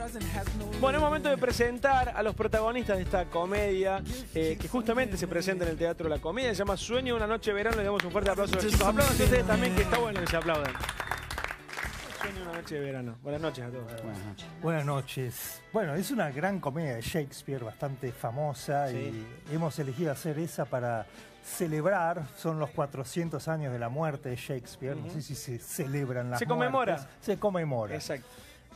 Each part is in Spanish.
Bueno, es momento de presentar a los protagonistas de esta comedia que justamente se presenta en el Teatro La Comedia. Se llama Sueño de una noche de verano. Le damos un fuerte aplauso a los chicos. Aplaudan ustedes también, que está bueno que se aplaudan. Sueño de una noche de verano. Buenas noches a todos. Buenas noches. Buenas noches. Bueno, es una gran comedia de Shakespeare, bastante famosa, Sí. y hemos elegido hacer esa para celebrar. Son los 400 años de la muerte de Shakespeare. No sé si se celebran las Se conmemora. muertes. Se conmemora. Exacto.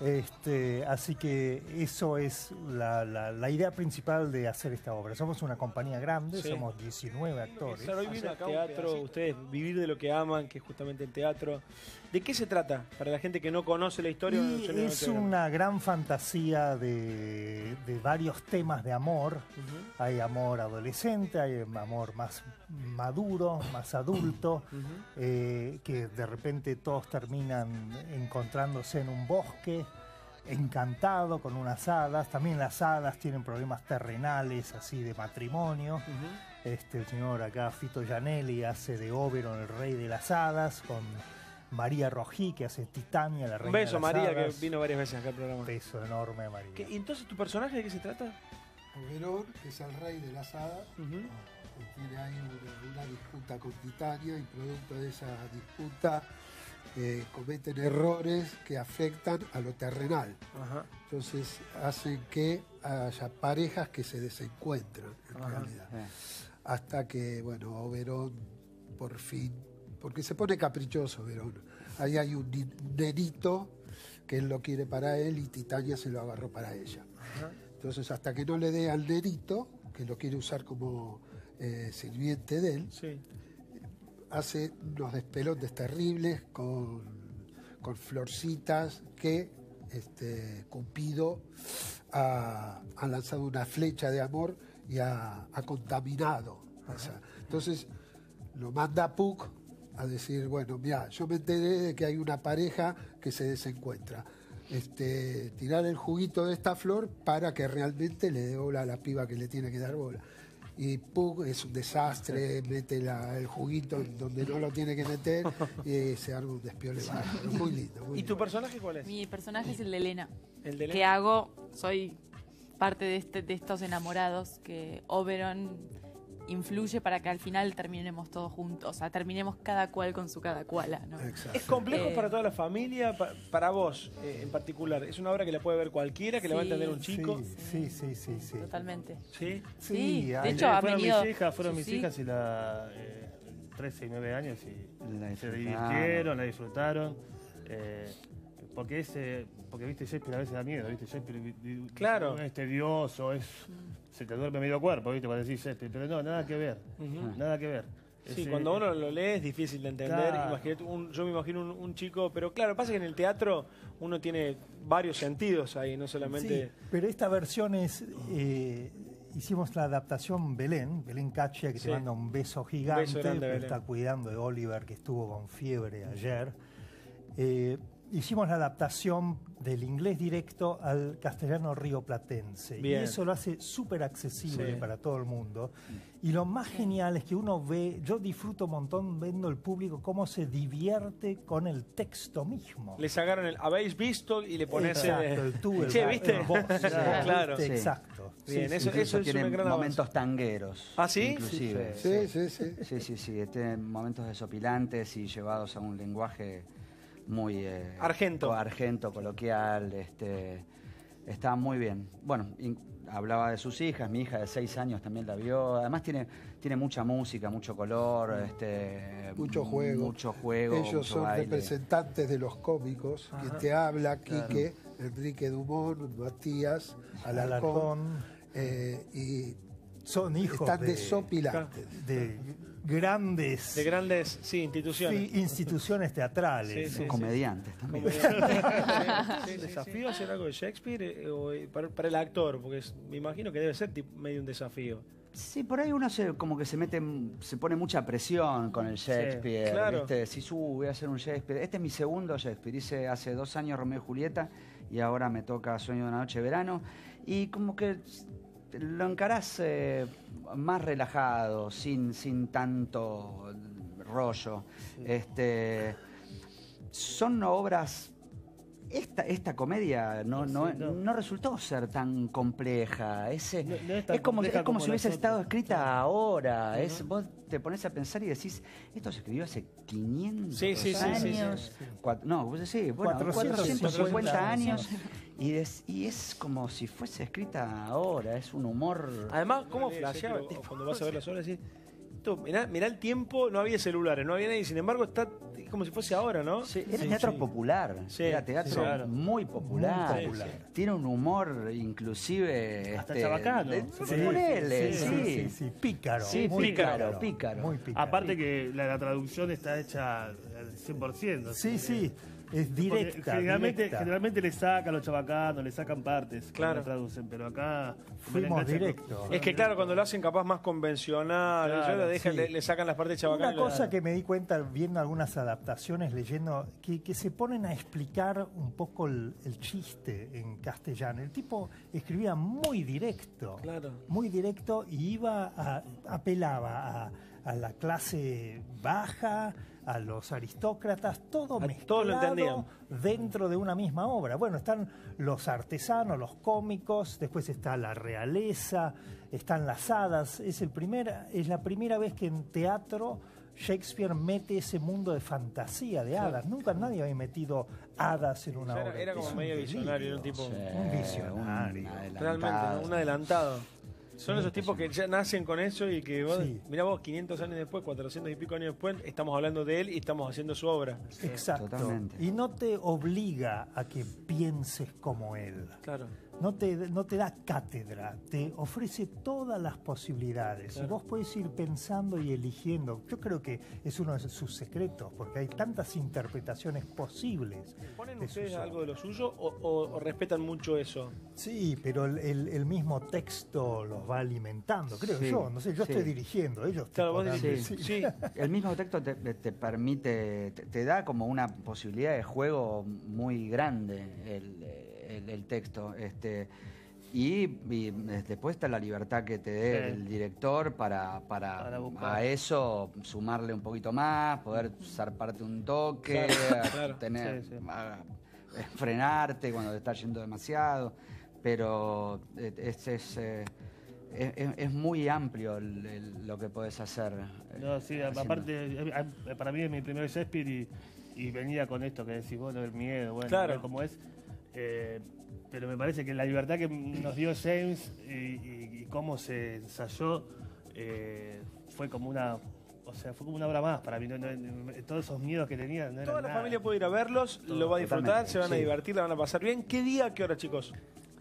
Así que eso es la idea principal de hacer esta obra. Somos una compañía grande, Sí. somos 19 actores. Claro, hoy vino acá teatro, ustedes vivir de lo que aman, que es justamente el teatro. ¿De qué se trata? Para la gente que no conoce la historia. Y es una gran fantasía de varios temas de amor. Hay amor adolescente, hay amor más maduro, más adulto, que de repente todos terminan encontrándose en un bosque, encantado con unas hadas. También las hadas tienen problemas terrenales, así de matrimonio. El señor acá, Fito Gianelli, hace de Oberon el rey de las hadas, con María Rojí, que hace Titania, la reina Un beso, de las María, hadas. que vino varias veces acá al programa. Un beso enorme a María. ¿Y entonces tu personaje de qué se trata? Oberón, que es el rey de las hadas, que tiene ahí una disputa con Titania, y producto de esa disputa cometen errores que afectan a lo terrenal. Ajá. Entonces hacen que haya parejas que se desencuentran en realidad. Hasta que, bueno, Oberón por fin, porque se pone caprichoso Oberón. Ahí hay un nenito que él lo quiere para él y Titania se lo agarró para ella. Entonces, hasta que no le dé al nenito, que lo quiere usar como sirviente de él, Sí. hace unos despelotes terribles con florcitas que Cupido ha lanzado una flecha de amor y ha contaminado. Entonces lo manda a Puck a decir, bueno, mira, yo me enteré de que hay una pareja que se desencuentra. Tirar el juguito de esta flor para que realmente le dé bola a la piba que le tiene que dar bola. Y Puck es un desastre, mete el juguito donde no lo tiene que meter y se arma un despiole. Muy lindo. Muy ¿Y tu lindo. personaje cuál es? Mi personaje es el de Elena. El de ¿Qué hago? Soy parte de estos enamorados que Oberon influye para que al final terminemos todos juntos. O sea, terminemos cada cual con su cada cual, ¿no? Exacto. ¿Es complejo para toda la familia? Para vos en particular. ¿Es una obra que la puede ver cualquiera, que la va a entender un chico? Sí. Totalmente. ¿Sí? Sí, de hay- hecho ha venido... Fueron mis sí. hijas y 13 y 9 años y La se disfrutaron. divirtieron, la disfrutaron. Porque viste, Shakespeare a veces da miedo, viste, Shakespeare Claro. es tedioso, se te duerme medio cuerpo, viste, cuando decís Shakespeare, pero no, nada que ver, nada que ver. Sí, Ese- cuando uno lo lee es difícil de entender. Claro. Imagínate yo me imagino un chico, pero claro, pasa que en el teatro uno tiene varios sentidos ahí, no solamente... Sí, pero esta versión es... hicimos la adaptación Belén Caccia, que Sí. te manda un beso gigante, beso grande, pero Belén. está cuidando de Oliver, que estuvo con fiebre ayer. Hicimos la adaptación del inglés directo al castellano rioplatense. Bien. Y eso lo hace súper accesible Sí. para todo el mundo. Y lo más genial es que uno ve, yo disfruto un montón viendo el público cómo se divierte con el texto mismo. Le sacaron el habéis visto y le pones Exacto, el tú, el che, vos, ¿viste? el vos, Claro. ¿viste? Sí. Exacto. Bien, Sí, eso Incluso es tiene un gran avance. momentos tangueros. ¿Ah, sí? Inclusive. Sí. Tiene momentos desopilantes y llevados a un lenguaje muy... Argento. Argento, coloquial, está muy bien. Bueno, hablaba de sus hijas, mi hija de 6 años también la vio. Además tiene mucha música, mucho color, Mucho juego. Mucho juego, Ellos mucho son baile. representantes de los cómicos. Quien te habla, Quique, Enrique Dumont, Matías, Alarcón. Y son hijos están de desopilantes. grandes De grandes, sí, instituciones. instituciones teatrales. Sí, sí. Comediantes también. Sí, ¿desafío hacer algo de Shakespeare para el actor? Porque me imagino que debe ser medio un desafío. Sí, por ahí uno como que se pone mucha presión con el Shakespeare. Sí, claro. ¿Viste? Si voy a hacer un Shakespeare. Este es mi segundo Shakespeare. Hice hace 2 años Romeo y Julieta y ahora me toca Sueño de una noche de verano. Y como que lo encarás más relajado, sin tanto rollo. Son obras esta comedia no resultó ser tan compleja. Es tan como compleja como si hubiese las estado otras. escrita ahora. Vos te pones a pensar y decís, esto se escribió hace 500 Sí, sí, sí, años. sí, No, sí, bueno, 450 450 años. años. Y es como si fuese escrita ahora. Es un humor... Además, ¿cómo flasheaba? Cuando vas a ver las obras, decís, mirá el tiempo, no había celulares, no había nadie, sin embargo está como si fuese ahora, ¿no? Sí, era teatro popular, Sí, era teatro sí, claro. muy popular. Muy popular. Tiene un humor inclusive... Hasta chabacano. Sí, pícaro. Sí, muy pícaro. Muy pícaro. Aparte que la traducción está hecha al 100%. Sí, es directa. Generalmente le sacan los chabacanos, le sacan partes, Claro. cuando traducen, pero acá Fuimos directos. Es que claro, cuando lo hacen capaz más convencional, Claro, ellos sí. le sacan las partes chabacanas. Una cosa que me di cuenta viendo algunas adaptaciones, leyendo, que se ponen a explicar un poco el chiste en castellano. El tipo escribía muy directo, Claro. muy directo, y apelaba a la clase baja, a los aristócratas, todo mezclado todos lo entendían. dentro de una misma obra. Bueno, están los artesanos, los cómicos, después está la realeza, están las hadas. Es la primera vez que en teatro Shakespeare mete ese mundo de fantasía, de hadas. Nunca nadie había metido hadas en una obra. Era como Es un medio delirio. visionario, un tipo. Un visionario. Realmente, ¿no? Un adelantado. Son esos tipos que ya nacen con eso y que vos, Sí. mirá vos, 500 años después, 400 y pico años después, estamos hablando de él y estamos haciendo su obra. Exacto. Totalmente. Y no te obliga a que pienses como él. Claro. No te da cátedra, te ofrece todas las posibilidades. Claro. Y vos podés ir pensando y eligiendo. Yo creo que es uno de sus secretos, porque hay tantas interpretaciones posibles. ¿Ponen de ustedes sus algo obras. de lo suyo o respetan mucho eso? Sí, pero el mismo texto los va alimentando, creo Sí, yo. No sé, yo sí. estoy dirigiendo, ellos Claro, vos podrán decís, decir. sí. El mismo texto te permite, te da como una posibilidad de juego muy grande el texto. Y después está la libertad que te dé Sí. el director para buscar. a eso sumarle un poquito más, poder zarparte un toque, Claro. tener, Sí, sí. frenarte cuando te está yendo demasiado. Pero es muy amplio lo que podés hacer. No, sí, haciendo. aparte, para mí es mi primer Shakespeare y venía con esto que decís vos, el miedo, bueno, Claro. a ver cómo es. Pero me parece que la libertad que nos dio James y cómo se ensayó fue como una obra más para mí. Todos esos miedos que tenía no eran Toda la nada. familia puede ir a verlos, lo va a disfrutar, Totalmente, se van a sí. divertir, la van a pasar bien. ¿Qué día, qué hora, chicos?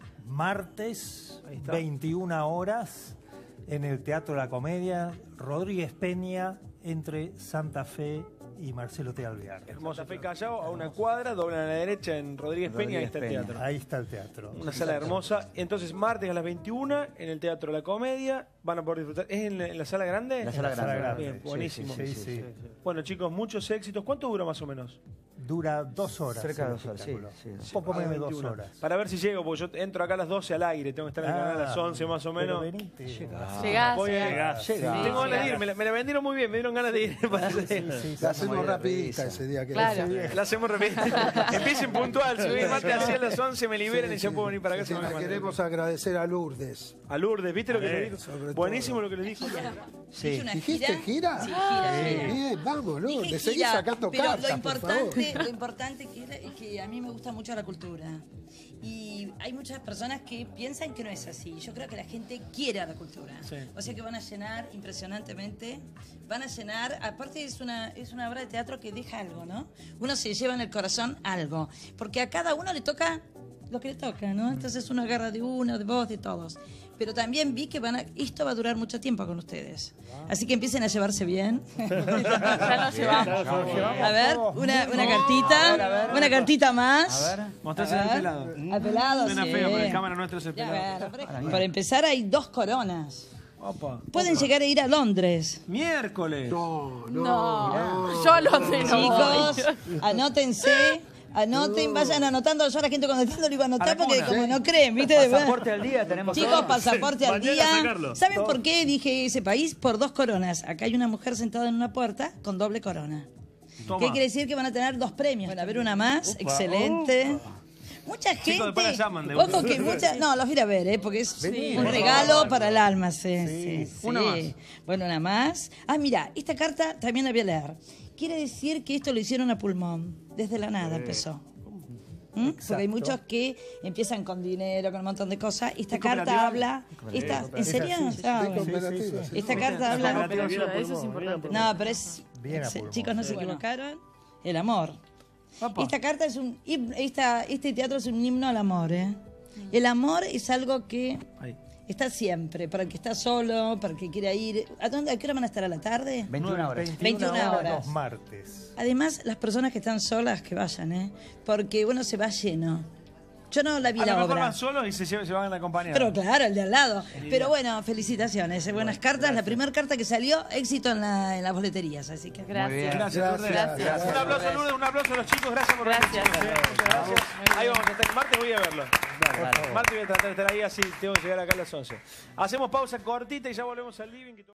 Martes, Ahí está. 21 horas, en el Teatro La Comedia, Rodríguez Peña, entre Santa Fe y Marcelo T. Alvear. Hermosa Fe Callao, a una cuadra, doblan a la derecha en Rodríguez Peña, ahí está el Rodríguez Peña. teatro. Ahí está el teatro. Una sala hermosa. Entonces, martes a las 21 en el Teatro La Comedia. Van a poder disfrutar. ¿Es en la sala grande? La sala la sala grande. grande. Bien, buenísimo. Sí, sí. Bueno, chicos, muchos éxitos. ¿Cuánto dura más o menos? Dura 2 horas. Cerca de el 2 horas, sí, espectáculo. sí, Un sí. poco menos de 2 21. horas. Para ver si llego, porque yo entro acá a las 12 al aire. Tengo que estar en el canal a las 11 más o menos. Pero venite. Llegás. Voy a- Llegás. Llega. Tengo ganas de ir. Me la vendieron muy bien. Me dieron ganas de ir. La hacemos Muy de rapidita risa. ese día que Claro. La hacemos repito. Empiecen puntual. Si voy martes así a las 11 me liberan y ya puedo venir para acá. Sí, se me le va a queremos agradecer a Lourdes. A Lourdes, ¿viste lo que le dijo? sobre Buenísimo todo. lo que le dijo. Sí. Una ¿Dijiste gira? Sí, gira. Bien, vamos, Dije Lourdes, seguí gira, sacando pero cartas, lo por favor. importante es que a mí me gusta mucho la cultura. Y hay muchas personas que piensan que no es así. Yo creo que la gente quiere a la cultura. Sí. O sea que van a llenar impresionantemente. Van a llenar, aparte es una obra de teatro que deja algo, ¿no? Uno se lleva en el corazón algo. Porque a cada uno le toca lo que le toca, ¿no? Entonces uno agarra de uno, de vos, de todos. Pero también vi que esto va a durar mucho tiempo con ustedes. Así que empiecen a llevarse bien. Ya nos llevamos. A ver, una cartita, una cartita más. A ver. Mostrarse A al ver. pelado. Al pelado, Suena sí. feo, pero el cámara nuestro es el Ya, pelado. a ver, para empezar hay 2 coronas. Opa. Pueden llegar a ir a Londres. Miércoles. No, No, yo lo sé, no. Chicos, anótense. Anoten, vayan anotando. Yo a la gente cuando entiendo lo iba a anotar porque como no creen, ¿viste? Pasaporte al día tenemos. Chicos, todos. pasaporte al Mañana día. sacarlo. ¿Saben por qué dije ese país? Por 2 coronas. Acá hay una mujer sentada en una puerta con doble corona. Toma. ¿Qué quiere decir? Que van a tener 2 premios. Van a ver una más, excelente. Mucha gente. Chicos, después la llaman de Ojo una. que mucha. No, los voy a ir a ver, porque es Vení, un por regalo favor. para el alma. Sí. Una más. Bueno, una más. Ah, mira, esta carta también la voy a leer. Quiere decir que esto lo hicieron a pulmón. Desde la nada empezó. ¿Mm? Porque hay muchos que empiezan con dinero, con un montón de cosas. Esta ¿Es carta cooperativa? habla. ¿En serio? Sí, Ah, De bueno. cooperativa, sí. Esta carta habla. Cooperativa, Eso es importante. No, pero es. Bien a pulmón. Chicos, no se Bueno. equivocaron. El amor. Papá. Esta carta es un. Este teatro es un himno al amor, ¿eh? El amor es algo que Ahí. está siempre. Para el que está solo, para el que quiera ir. ¿A qué hora van a estar a la tarde? 21 horas. 21 horas. los martes. Además, las personas que están solas, que vayan, ¿eh? Porque uno se va lleno. Yo no la vi A lo la mejor obra. van solos y se van acompañados. Pero claro, el de al lado. Pero bueno, felicitaciones. Buenas cartas. La primera carta que salió, éxito en las boleterías. Así que. Gracias. Gracias, Lourdes. Gracias. Un aplauso, Lourdes, un aplauso a los chicos. Gracias por venir. Gracias. chicos, Muchas gracias. Ahí vamos a estar. Martes voy a verlo. Dale. Martes voy a tratar de estar ahí, así tengo que llegar acá a las 11. Hacemos pausa cortita y ya volvemos al living.